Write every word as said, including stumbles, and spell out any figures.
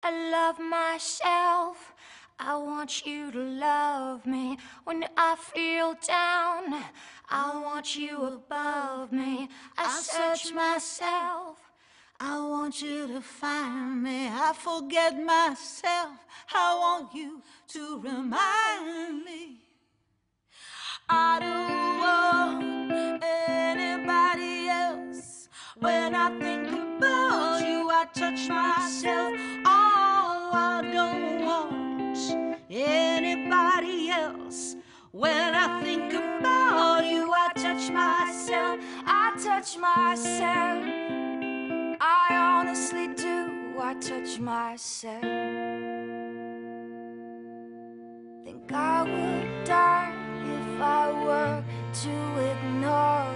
I love myself. I want you to love me when I feel down. I want you above me. I search myself. I want you to find me. I forget myself. I want you to remind me. I don't want anybody else. When I think about you, I touch myself. Oh, I don't want anybody else. When I think about you, I touch myself. I touch myself. I honestly do. I touch myself. Think I would die if I were to ignore